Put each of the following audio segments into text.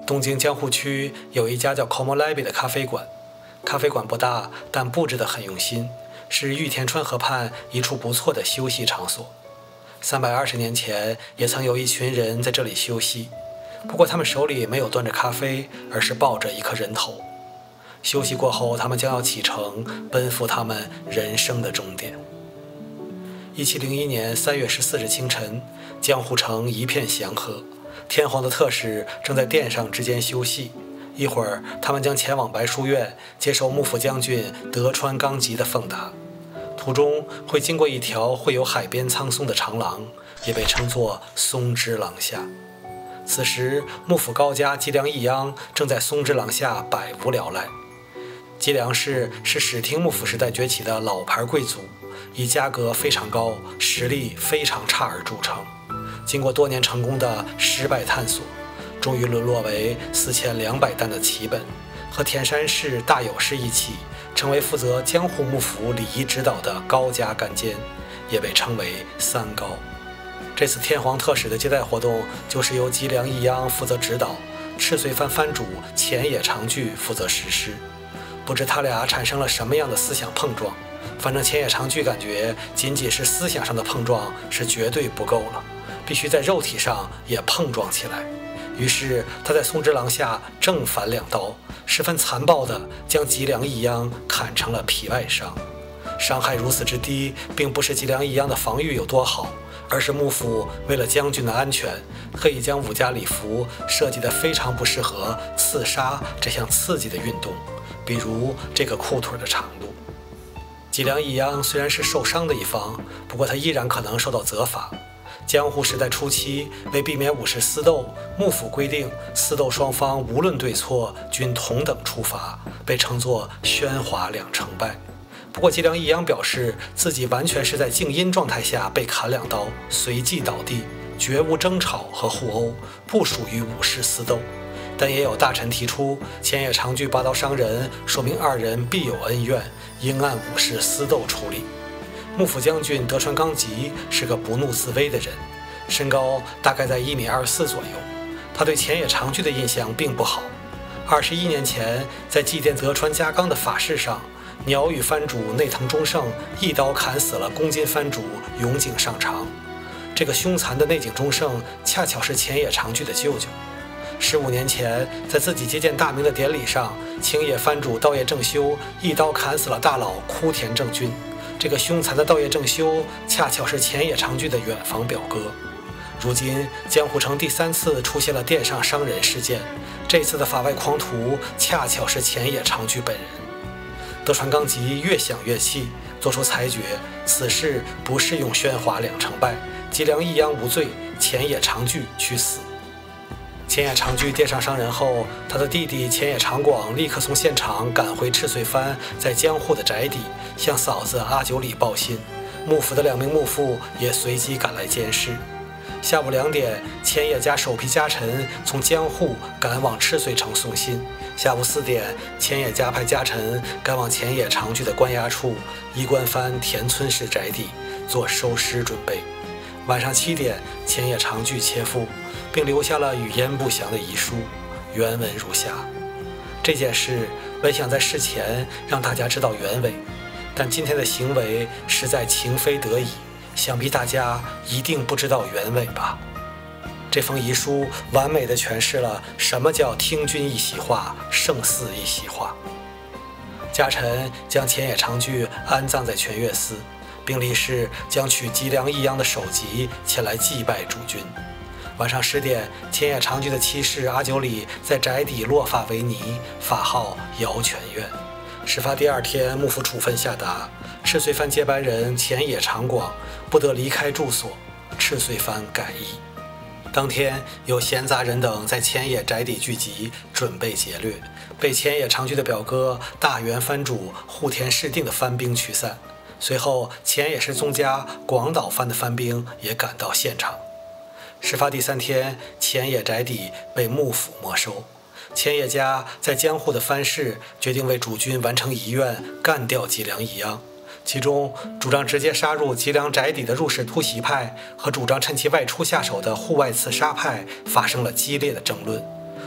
东京江户区有一家叫 Komolaibi 的咖啡馆，咖啡馆不大，但布置得很用心，是玉田川河畔一处不错的休息场所。320年前，也曾有一群人在这里休息，不过他们手里没有端着咖啡，而是抱着一颗人头。休息过后，他们将要启程，奔赴他们人生的终点。1701年3月14日清晨，江户城一片祥和，天皇的特使正在殿上之间休息。一会儿，他们将前往白书院，接受幕府将军德川纲吉的奉达。途中会经过一条绘有海边苍松的长廊，也被称作松之廊下。此时，幕府高家吉良义央正在松之廊下百无聊赖。吉良氏是室町幕府时代崛起的老牌贵族，以家格非常高、实力非常差而著称。经过多年成功的失败探索，终于沦落为4200担的旗本，和田山氏、大友氏一起，成为负责江户幕府礼仪指导的高家干监，也被称为三高。这次天皇特使的接待活动就是由吉良义央负责指导，赤穗藩藩主前野长具负责实施。不知他俩产生了什么样的思想碰撞，反正前野长具感觉仅仅是思想上的碰撞是绝对不够了，必须在肉体上也碰撞起来。于是他在松之廊下正反两刀，十分残暴地将吉良义央砍成了皮外伤。伤害如此之低，并不是吉良义央的防御有多好，而是幕府为了将军的安全，特意将武家礼服设计得非常不适合刺杀这项刺激的运动，比如这个裤腿的长度。吉良义央虽然是受伤的一方，不过他依然可能受到责罚。江户时代初期，为避免武士私斗，幕府规定私斗双方无论对错均同等处罚，被称作喧哗两成败。不过吉良义央表示自己完全是在静音状态下被砍两刀，随即倒地，绝无争吵和互殴，不属于武士私斗。但也有大臣提出，前野长具拔刀伤人，说明二人必有恩怨，应按武士私斗处理。幕府将军德川纲吉是个不怒自威的人，身高大概在1.24米左右。他对前野长具的印象并不好。21年前，在祭奠德川家纲的法事上，鸟羽藩主内藤忠胜一刀砍死了宫津藩主永井上长。这个凶残的内井忠胜恰巧是前野长具的舅舅。15年前，在自己接见大名的典礼上，青野藩主稻叶正修一刀砍死了大佬枯田正君。这个凶残的稻叶正修恰巧是前野长具的远房表哥。如今江户城第3次出现了殿上伤人事件，这次的法外狂徒恰巧是前野长具本人。德川纲吉越想越气，做出裁决，此事不适用喧哗两成败，吉良义央无罪，前野长具去死。前野长具殿上伤人后，他的弟弟前野长广立刻从现场赶回赤穗藩在江户的宅邸，向嫂子阿久里报信。幕府的2名幕父也随即赶来监视。下午2点，前野家首批家臣从江户赶往赤穗城送信。下午4点，前野家派家臣赶往前野长具的关押处伊关藩田村氏宅邸做收尸准备。晚上7点，前野长具切腹，并留下了语焉不详的遗书，原文如下：这件事本想在事前让大家知道原委，但今天的行为实在情非得已，想必大家一定不知道原委吧。这封遗书完美地诠释了什么叫听君一席话，胜似一席话。家臣将前野长具安葬在泉月寺，并立誓将取吉良义央的首级前来祭拜主君。晚上10点，前野长具的妻室阿久里在宅邸落发为尼，法号瑶泉院。事发第2天，幕府处分下达，赤穗藩接班人前野长广不得离开住所，赤穗藩改易。当天，有闲杂人等在前野宅邸聚集，准备劫掠，被前野长具的表哥大原藩主户田氏定的藩兵驱散。随后，前野氏宗家广岛藩的藩兵也赶到现场。事发第3天，前野宅邸被幕府没收。前野家在江户的藩士决定为主君完成遗愿，干掉吉良义央。其中，主张直接杀入吉良宅邸的入室突袭派和主张趁其外出下手的户外刺杀派发生了激烈的争论。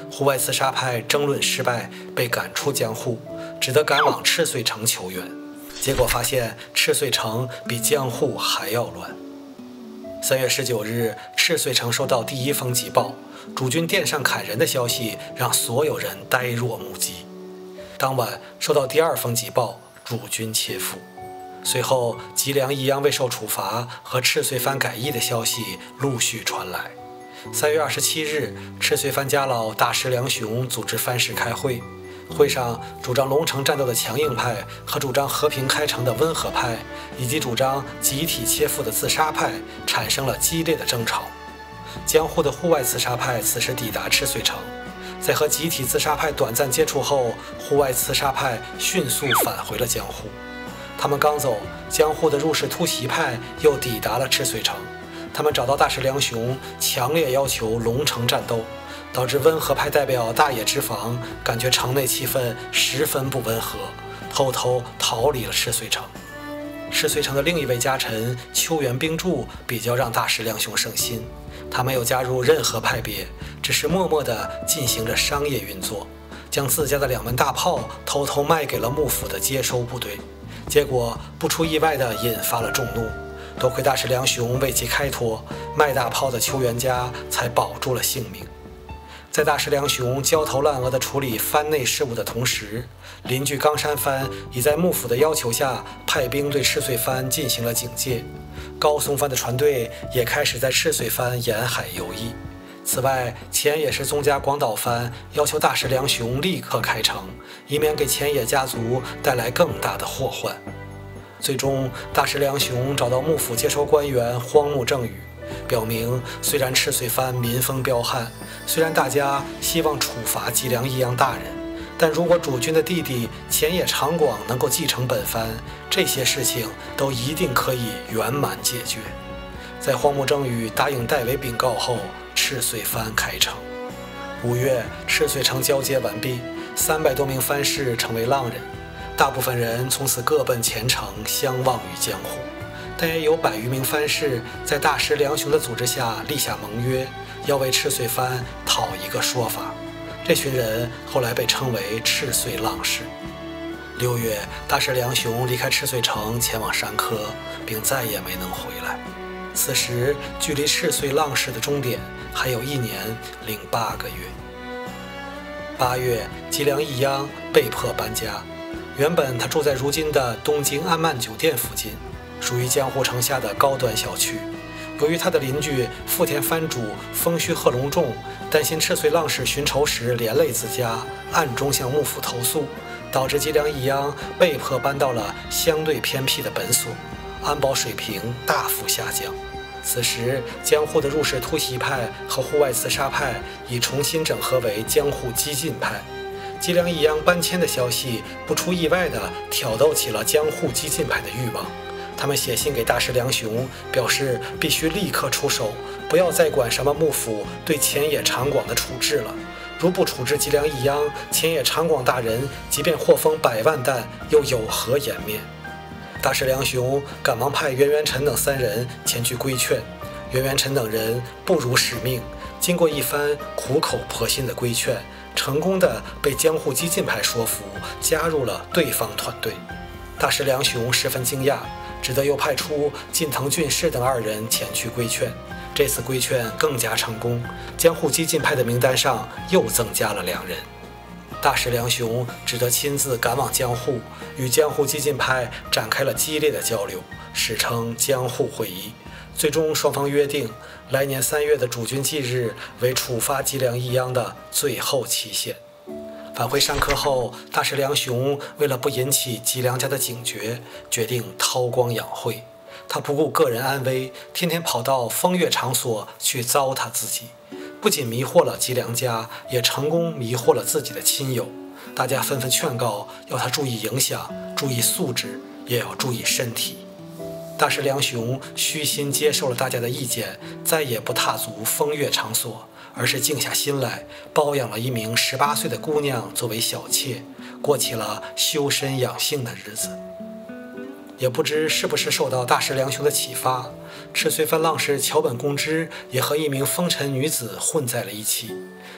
户外刺杀派争论失败，被赶出江户，只得赶往赤穗城求援。结果发现赤穗城比江户还要乱。3月19日，赤穗城收到第一封急报，主军殿上砍人的消息让所有人呆若木鸡。当晚收到第二封急报，主军切腹。随后吉良义央未受处罚和赤穗藩改易的消息陆续传来。3月27日，赤穗藩家老大石良雄组织藩士开会，会上主张龙城战斗的强硬派和主张和平开城的温和派，以及主张集体切腹的自杀派产生了激烈的争吵。江户的户外刺杀派此时抵达赤穗城，在和集体自杀派短暂接触后，户外刺杀派迅速返回了江户。他们刚走，江户的入室突袭派又抵达了赤穗城。他们找到大石良雄，强烈要求龙城战斗，导致温和派代表大野之防感觉城内气氛十分不温和，偷偷逃离了赤穗城。赤穗城的另一位家臣秋元兵助比较让大石良雄省心，他没有加入任何派别，只是默默地进行着商业运作，将自家的2门大炮偷偷卖给了幕府的接收部队，结果不出意外地引发了众怒。多亏大石良雄为其开脱，卖大炮的秋元家才保住了性命。在大石良雄焦头烂额地处理藩内事务的同时，邻居冈山藩已在幕府的要求下派兵对赤穗藩进行了警戒，高松藩的船队也开始在赤穗藩沿海游弋。此外，前野氏宗家广岛藩要求大石良雄立刻开城，以免给前野家族带来更大的祸患。最终，大石良雄找到幕府接收官员荒木正宇，表明虽然赤穗藩民风彪悍，虽然大家希望处罚吉良义央大人，但如果主君的弟弟前野长广能够继承本藩，这些事情都一定可以圆满解决。在荒木正宇答应代为禀告后，赤穗藩开城。5月，赤穗城交接完毕，300多名藩士成为浪人。大部分人从此各奔前程，相忘于江湖，但也有100余名藩士在大石良雄的组织下立下盟约，要为赤穗藩讨一个说法。这群人后来被称为赤穗浪士。6月，大石良雄离开赤穗城，前往山科，并再也没能回来。此时，距离赤穗浪士的终点还有1年零8个月。8月，吉良义央被迫搬家。原本他住在如今的东京安曼酒店附近，属于江户城下的高端小区。由于他的邻居富田藩主丰须贺隆重担心赤穗浪士寻仇时连累自家，暗中向幕府投诉，导致吉良义央被迫搬到了相对偏僻的本所，安保水平大幅下降。此时，江户的入室突袭派和户外刺杀派已重新整合为江户激进派。吉良义央搬迁的消息不出意外地挑逗起了江户激进派的欲望，他们写信给大石良雄，表示必须立刻出手，不要再管什么幕府对前野长广的处置了。如不处置吉良义央，前野长广大人即便获封100万担，又有何颜面？大石良雄赶忙派渊源臣等3人前去规劝，渊源臣等人不辱使命，经过一番苦口婆心的规劝，成功的被江户激进派说服，加入了对方团队。大石良雄十分惊讶，只得又派出近藤俊士等2人前去规劝。这次规劝更加成功，江户激进派的名单上又增加了2人。大石良雄只得亲自赶往江户，与江户激进派展开了激烈的交流，史称江户会议。最终双方约定，来年3月的主君忌日为处罚吉良义央的最后期限。返回山科后，大石良雄为了不引起吉良家的警觉，决定韬光养晦。他不顾个人安危，天天跑到风月场所去糟蹋自己，不仅迷惑了吉良家，也成功迷惑了自己的亲友。大家纷纷劝告，要他注意影响，注意素质，也要注意身体。大石良雄虚心接受了大家的意见，再也不踏足风月场所，而是静下心来，包养了一名18岁的姑娘作为小妾，过起了修身养性的日子。也不知是不是受到大石良雄的启发，赤穗藩浪士桥本公之也和一名风尘女子混在了一起。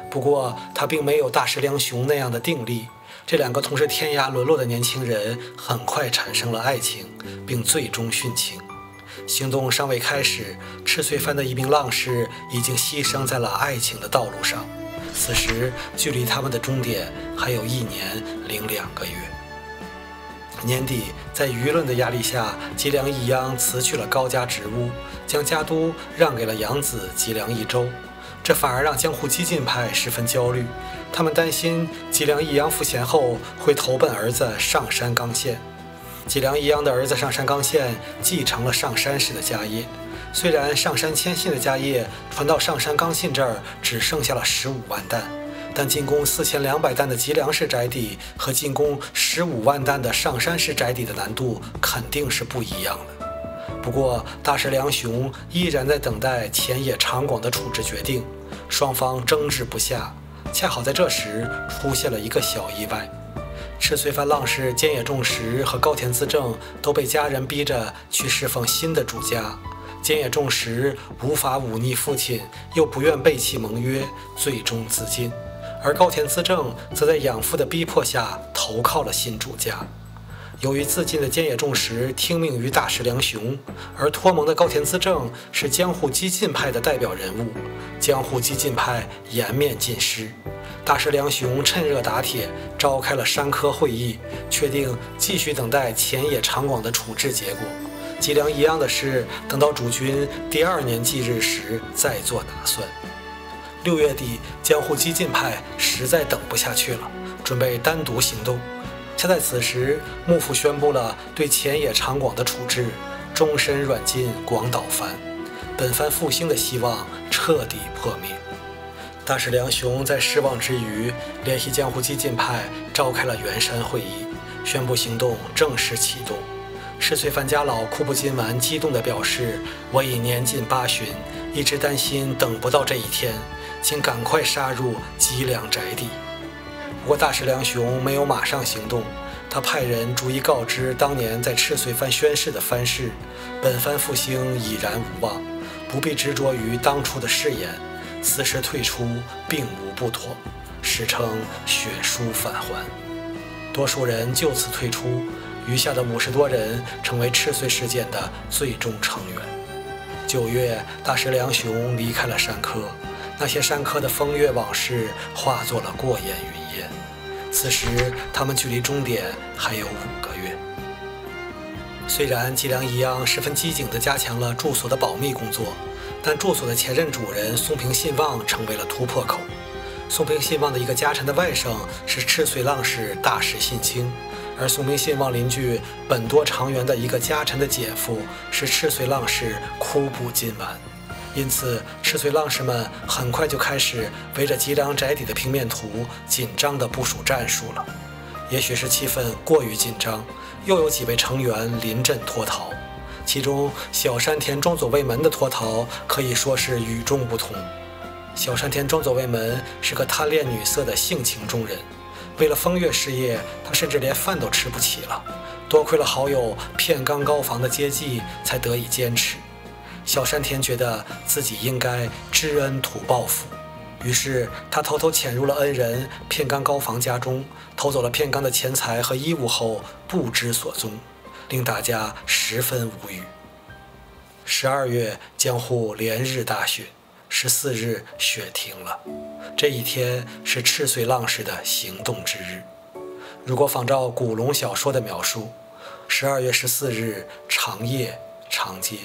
不过他并没有大石良雄那样的定力。这两个同是天涯沦落的年轻人很快产生了爱情，并最终殉情。行动尚未开始，赤穗藩的一名浪士已经牺牲在了爱情的道路上。此时距离他们的终点还有1年零2个月。年底，在舆论的压力下，吉良义央辞去了高家职务，将家督让给了养子吉良义周。这反而让江户激进派十分焦虑，他们担心吉良义央赋闲后会投奔儿子上杉纲宪。吉良义央的儿子上杉纲宪继承了上杉氏的家业，虽然上杉谦信的家业传到上杉纲信这儿只剩下了15万担，但进攻4200担的吉良氏宅邸和进攻15万担的上杉氏宅邸的难度肯定是不一样的。不过大石良雄依然在等待前野长广的处置决定，双方争执不下。恰好在这时出现了一个小意外，赤穗藩浪士菅野重实和高田资政都被家人逼着去侍奉新的主家。菅野重实无法忤逆父亲，又不愿背弃盟约，最终自尽。而高田资政则在养父的逼迫下投靠了新主家。由于自尽的菅野重实听命于大石良雄，而托盟的高田资政是江户激进派的代表人物，江户激进派颜面尽失。大石良雄趁热打铁，召开了山科会议，确定继续等待前野长广的处置结果。吉良义央的事，等到主君第2年忌日时再做打算。6月底，江户激进派实在等不下去了，准备单独行动。恰在此时，幕府宣布了对前野长广的处置，终身软禁广岛藩，本藩复兴的希望彻底破灭。大石良雄在失望之余，联系江户激进派召开了圆山会议，宣布行动正式启动。赤穗藩家老库布金丸激动地表示：“我已年近80旬，一直担心等不到这一天，请赶快杀入吉良宅邸。”不过大石良雄没有马上行动，他派人逐一告知当年在赤穗藩宣誓的藩士，本藩复兴已然无望，不必执着于当初的誓言，此时退出并无不妥，史称血书返还。多数人就此退出，余下的50多人成为赤穗事件的最终成员。9月，大石良雄离开了山科，那些山科的风月往事化作了过眼云烟。此时他们距离终点还有5个月。虽然吉良义央十分机警地加强了住所的保密工作，但住所的前任主人松平信望成为了突破口。松平信望的一个家臣的外甥是赤穗浪士大石信清，而松平信望邻居本多长元的一个家臣的姐夫是赤穗浪士枯布金丸。因此赤穗浪士们很快就开始围着吉良宅邸的平面图紧张地部署战术了。也许是气氛过于紧张，又有几位成员临阵脱逃，其中小山田庄左卫门的脱逃可以说是与众不同。小山田庄左卫门是个贪恋女色的性情中人，为了风月事业，他甚至连饭都吃不起了，多亏了好友片冈高房的接济，才得以坚持。小山田觉得自己应该知恩图报复，于是他偷偷潜入了恩人片冈高房家中，偷走了片冈的钱财和衣物后不知所踪，令大家十分无语。12月，江户连日大雪，14日雪停了。这一天是赤穗浪士的行动之日。如果仿照古龙小说的描述，12月14日长夜长街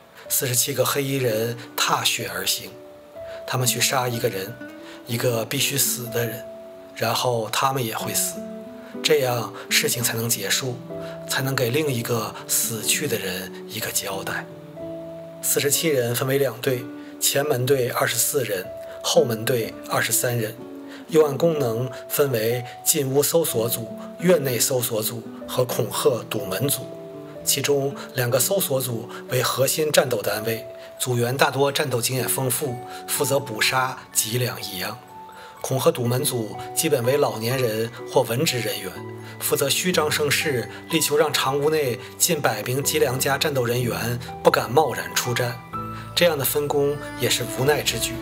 ，47个黑衣人踏雪而行，他们去杀一个人，一个必须死的人，然后他们也会死，这样事情才能结束，才能给另一个死去的人一个交代。47人分为2队，前门队24人，后门队23人。又按功能分为进屋搜索组、院内搜索组和恐吓堵门组。其中2个搜索组为核心战斗单位，组员大多战斗经验丰富，负责捕杀吉良义央。恐吓堵门组基本为老年人或文职人员，负责虚张声势，力求让长屋内近100名吉良家战斗人员不敢贸然出战。这样的分工也是无奈之举，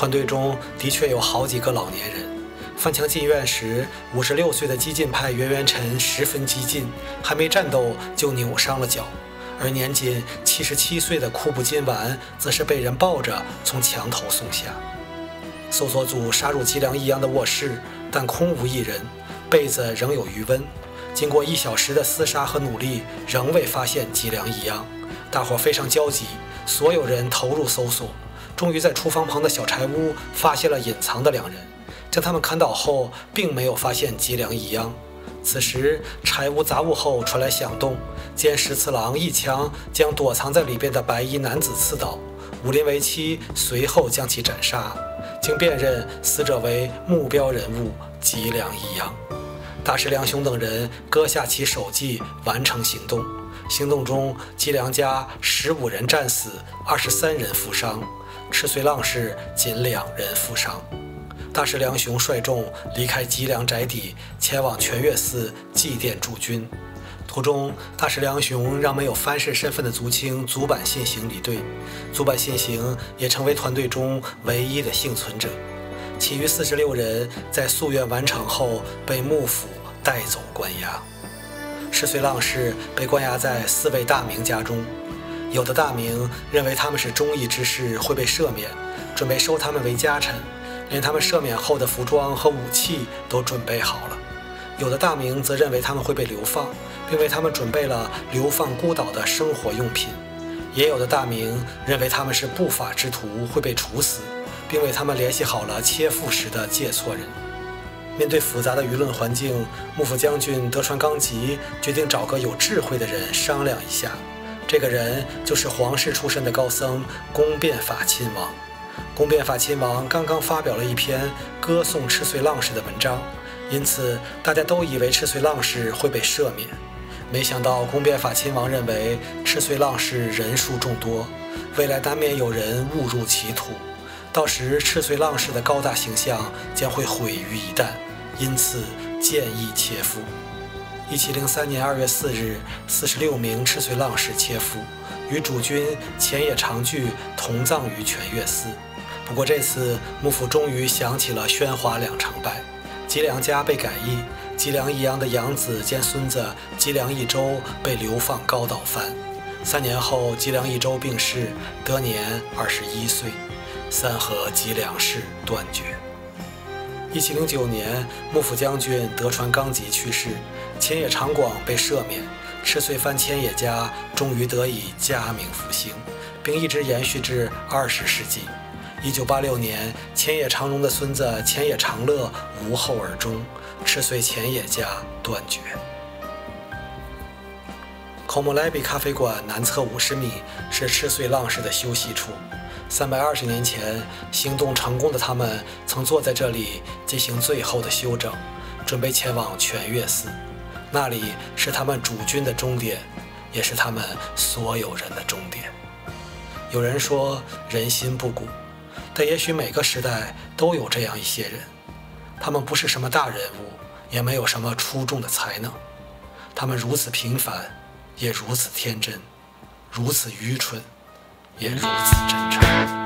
团队中的确有好几个老年人。翻墙进院时，56岁的激进派袁元辰十分激进，还没战斗就扭伤了脚，而年仅77岁的库布金丸则是被人抱着从墙头送下。搜索组杀入吉良义央的卧室，但空无一人，被子仍有余温。经过1小时的厮杀和努力，仍未发现吉良义央。大伙非常焦急，所有人投入搜索，终于在厨房旁的小柴屋发现了隐藏的2人。将他们砍倒后，并没有发现吉良义央。此时，柴屋杂物后传来响动，见石次郎一枪将躲藏在里边的白衣男子刺倒，武林为妻随后将其斩杀。经辨认，死者为目标人物吉良义央。大石良雄等人割下其首级，完成行动。行动中，吉良家15人战死，23人负伤，赤穗浪士仅2人负伤。大石良雄率众离开吉良宅邸，前往泉岳寺祭奠驻军。途中，大石良雄让没有藩士身份的族亲足坂信行离队，足坂信行也成为团队中唯一的幸存者。其余46人在夙愿完成后被幕府带走关押。赤穗浪士被关押在4位大名家中，有的大名认为他们是忠义之士会被赦免，准备收他们为家臣。连他们赦免后的服装和武器都准备好了。有的大名则认为他们会被流放，并为他们准备了流放孤岛的生活用品。也有的大名认为他们是不法之徒，会被处死，并为他们联系好了切腹时的借错人。面对复杂的舆论环境，幕府将军德川纲吉决定找个有智慧的人商量一下。这个人就是皇室出身的高僧宫变法亲王。宫变法亲王刚刚发表了一篇歌颂赤穗浪士的文章，因此大家都以为赤穗浪士会被赦免。没想到宫变法亲王认为赤穗浪士人数众多，未来难免有人误入歧途，到时赤穗浪士的高大形象将会毁于一旦，因此建议切腹。1703年2月4日，46名赤穗浪士切腹，与主君前野长具同葬于泉岳寺。不过这次幕府终于想起了宣华2成败，吉良家被改易，吉良义央的养子兼孙子吉良义周被流放高岛藩。3年后，吉良义周病逝，得年21岁，三河吉良氏断绝。1709年，幕府将军德川纲吉去世，前野长广被赦免，赤穗藩千野家终于得以家名复兴，并一直延续至20世纪。1986年，前野长荣的孙子前野长乐无后而终，赤穗前野家断绝。Komolebi 咖啡馆南侧50米是赤穗浪士的休息处。320年前，行动成功的他们曾坐在这里进行最后的休整，准备前往泉岳寺。那里是他们主君的终点，也是他们所有人的终点。有人说人心不古，但也许每个时代都有这样一些人，他们不是什么大人物，也没有什么出众的才能，他们如此平凡，也如此天真，如此愚蠢，也如此真诚。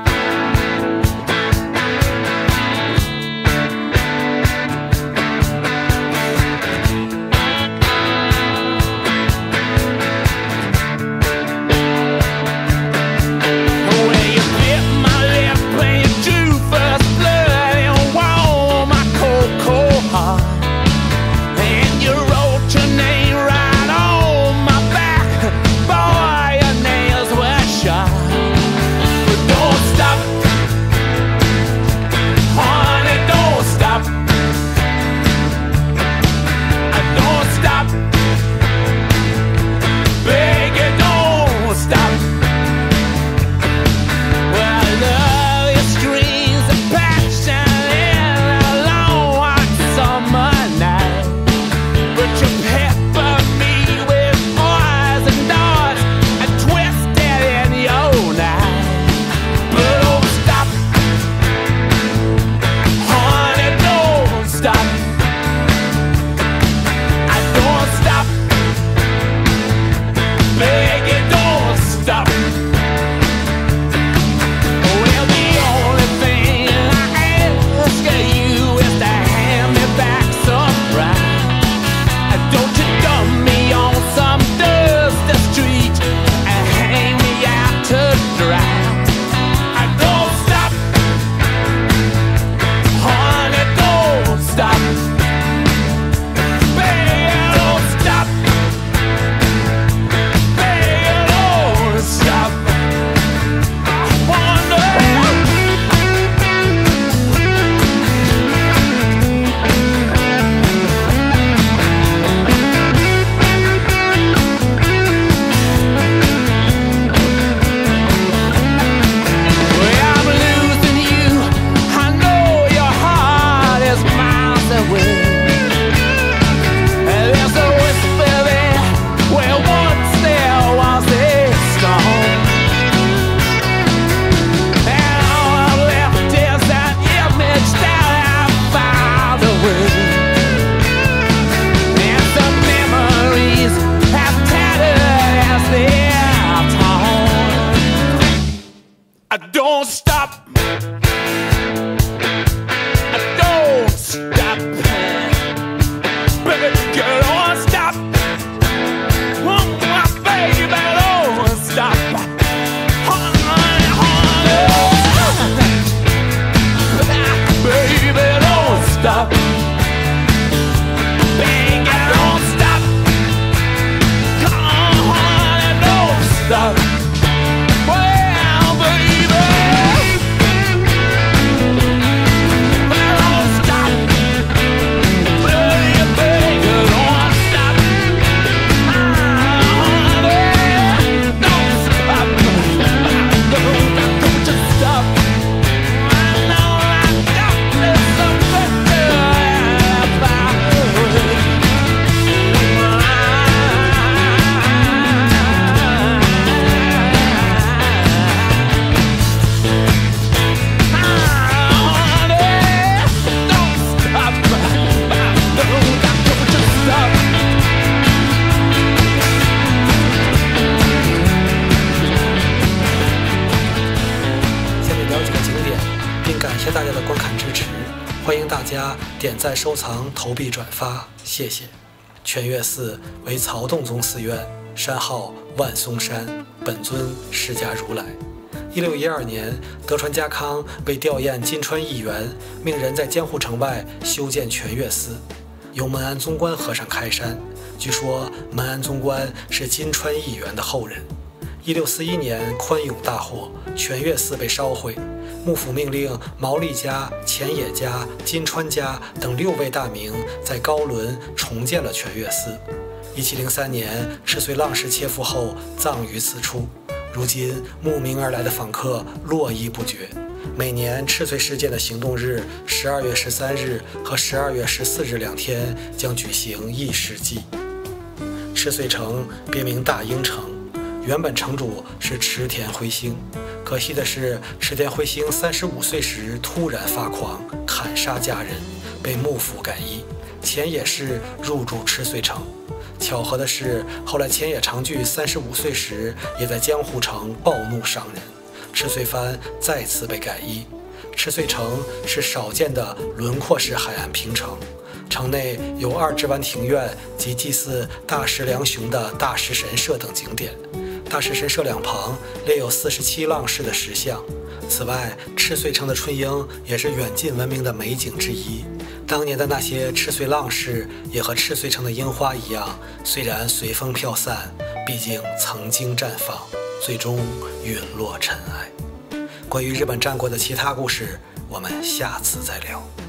Don't 大家点赞、收藏、投币、转发，谢谢。泉岳寺为曹洞宗寺院，山号万松山，本尊释迦如来。1612年，德川家康为吊唁金川议员，命人在江户城外修建泉岳寺，由门安宗观和尚开山。据说门安宗观是金川议员的后人。1641年，宽永大火，泉岳寺被烧毁。幕府命令毛利家、前野家、金川家等6位大名在高伦重建了泉岳寺。1703年，赤穗浪士切腹后葬于此处。如今慕名而来的访客络绎不绝。每年赤穗事件的行动日12月13日和12月14日2天将举行议事祭。赤穗城别名大英城，原本城主是池田辉星。可惜的是，池田辉星35岁时突然发狂，砍杀家人，被幕府改易。前野氏入住赤穗城。巧合的是，后来前野长具35岁时也在江户城暴怒伤人，赤穗藩再次被改易。赤穗城是少见的轮廓式海岸平城，城内有二之湾庭院及祭祀大石良雄的大石神社等景点。大石神社两旁列有47浪士的石像。此外，赤穗城的春樱也是远近闻名的美景之一。当年的那些赤穗浪士也和赤穗城的樱花一样，虽然随风飘散，毕竟曾经绽放，最终陨落尘埃。关于日本战国的其他故事，我们下次再聊。